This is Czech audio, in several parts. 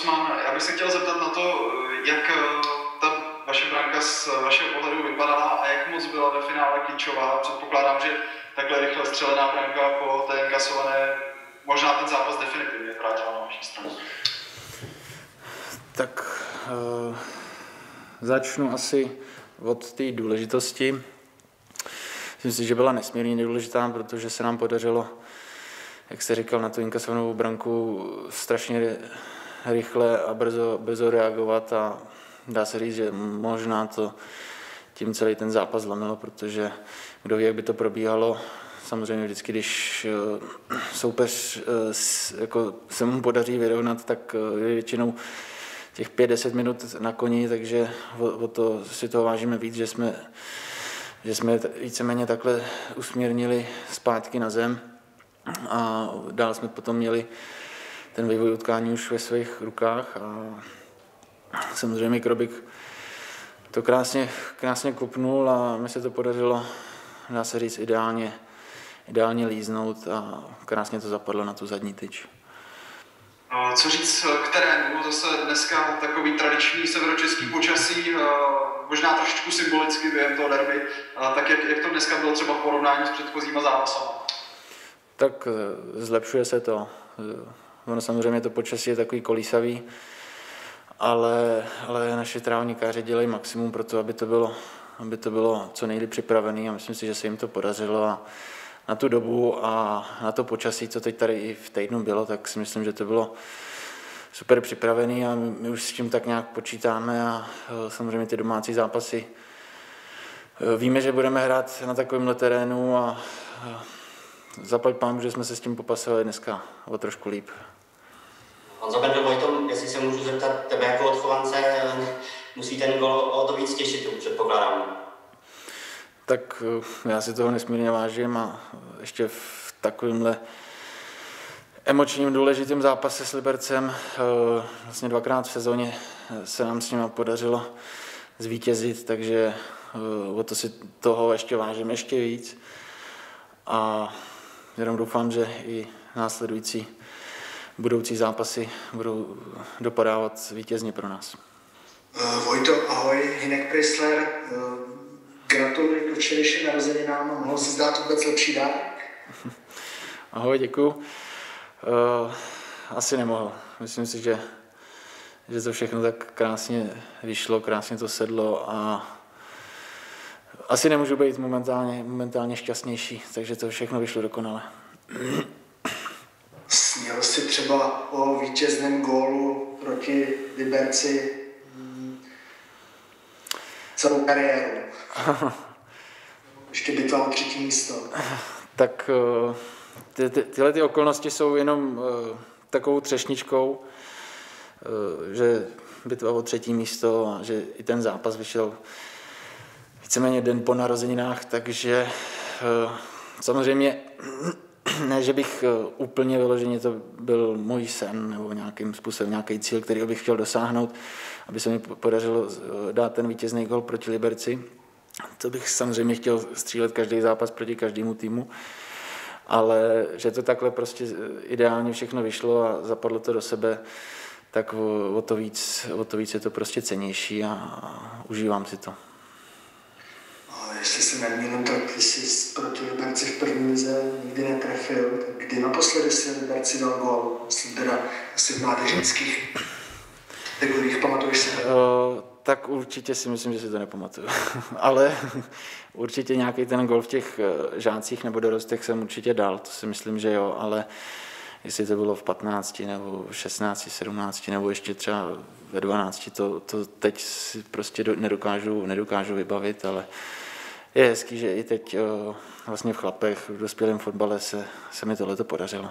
Rosman. Já bych se chtěl zeptat na to, jak ta vaše branka z vašeho pohledu vypadala a jak moc byla ve finále klíčová. Předpokládám, že takhle rychle střelená branka po té inkasované možná ten zápas definitivně vrátila na vaší stranu. Tak začnu asi od té důležitosti. Myslím si, že byla nesmírně důležitá, protože se nám podařilo, jak jste říkal, na tu inkasovanou branku strašně rychle a brzo reagovat a dá se říct, že možná to tím celý ten zápas zlomilo, protože kdo ví, jak by to probíhalo. Samozřejmě vždycky, když soupeř jako se mu podaří vyrovnat, tak je většinou těch 5-10 minut na koni, takže o to si toho vážíme víc, že jsme víceméně takhle usměrnili zpátky na zem a dál jsme potom měli ten vývoj utkání už ve svých rukách a samozřejmě Krobik to krásně kopnul a mi se to podařilo, dá se říct, ideálně líznout a krásně to zapadlo na tu zadní tyč. Co říct k terénu? Zase dneska takový tradiční severočeský počasí, možná trošičku symbolicky během toho derby, tak jak to dneska bylo třeba v porovnání s předchozíma zápasama? Tak zlepšuje se to. Ono samozřejmě to počasí je takový kolísavý, ale naši trávníkáři dělají maximum pro to, aby to bylo co nejlíp připravené a myslím si, že se jim to podařilo a na tu dobu a na to počasí, co teď tady i v týdnu bylo, tak si myslím, že to bylo super připravený a my už s tím tak nějak počítáme a samozřejmě ty domácí zápasy víme, že budeme hrát na takovémhle terénu a zaplať pánbůh, že jsme se s tím popasovali dneska o trošku líp. Honzo Bendl, Vojto, jestli se můžu zeptat tebe jako odchovance, musí ten gol o to víc těšit, předpokládám. Tak já si toho nesmírně vážím a ještě v takovémhle emočním důležitým zápase s Libercem vlastně 2krát v sezóně se nám s nimi podařilo zvítězit, takže o to si toho ještě vážím ještě víc a jenom doufám, že i následující budoucí zápasy budou dopadávat vítězně pro nás. Vojto, ahoj, Hinek Preissler. Gratuluji k včerejším narozeninám. Mohlo se zdát vůbec lepší dárek? Ahoj, děkuju. Asi nemohl. Myslím si, že to všechno tak krásně vyšlo, krásně to sedlo a asi nemůžu být momentálně šťastnější, takže to všechno vyšlo dokonale. Sněl jsi třeba o vítězném gólu proti Liberci celou kariéru? Ještě bitva o 3. místo. Tak tyhle ty okolnosti jsou jenom takovou třešničkou, že bitva o 3. místo a že i ten zápas vyšel víceméně den po narozeninách, takže samozřejmě ne, že bych úplně vyloženě to byl můj sen nebo nějakým způsobem nějaký cíl, který bych chtěl dosáhnout, aby se mi podařilo dát ten vítězný gol proti Liberci. To bych samozřejmě chtěl střílet každý zápas proti každému týmu, ale že to takhle prostě ideálně všechno vyšlo a zapadlo to do sebe, tak o to víc je to prostě cennější a užívám si to. Jestli se nemýlím, tak ty jsi proti Liberci v první lize nikdy netrefil. Kdy naposledy si Liberci dal gól? Myslím teda asi v mládežnických kategoriích. Pamatuješ si? Tak určitě si myslím, že si to nepamatuju. Ale určitě nějaký ten gól v těch žácích nebo dorostech jsem určitě dal. To si myslím, že jo, ale jestli to bylo v 15 nebo v 16, 17 nebo ještě třeba ve 12, to teď si prostě nedokážu vybavit, ale je hezký, že i teď vlastně v chlapech, v dospělém fotbale se mi tohleto podařilo.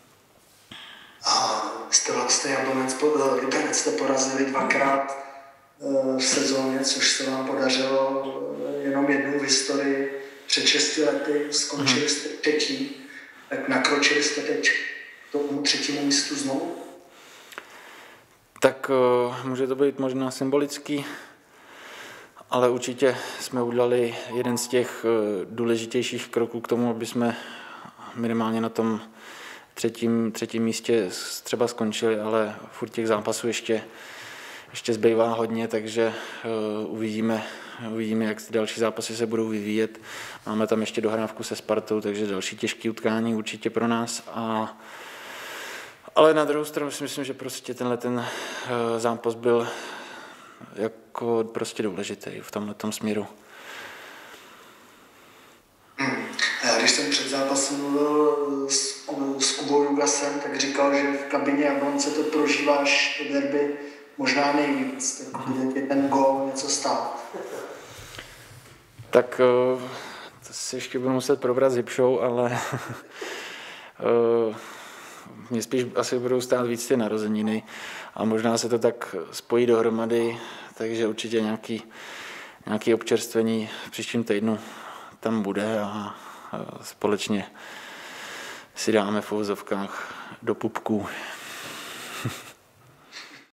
A jste vlastně Liberec jste porazili 2krát v sezóně, což se vám podařilo jenom jednou v historii. Před 6 lety skončili jste 3. Tak nakročili jste teď k tomu 3. místu znovu? Tak může to být možná symbolický, ale určitě jsme udělali jeden z těch důležitějších kroků k tomu, aby jsme minimálně na tom třetím místě třeba skončili, ale furt těch zápasů ještě zbývá hodně, takže uvidíme, jak další zápasy se budou vyvíjet. Máme tam ještě dohrávku se Spartou, takže další těžké utkání určitě pro nás. Ale na druhou stranu si myslím, že prostě ten zápas byl jako prostě důležitý v tomhletom směru. Když jsem před zápasem mluvil s Kubou Jugasem, tak říkal, že v kabině Jablonce to prožíváš to derby možná nejvíc, tak bude tě ten gól něco stát. Tak to si ještě budu muset probrat s Hipšou, ale mě spíš asi budou stát víc ty narozeniny a možná se to tak spojí dohromady, takže určitě nějaké občerstvení v příštím týdnu tam bude a společně si dáme v uvozovkách do pupků.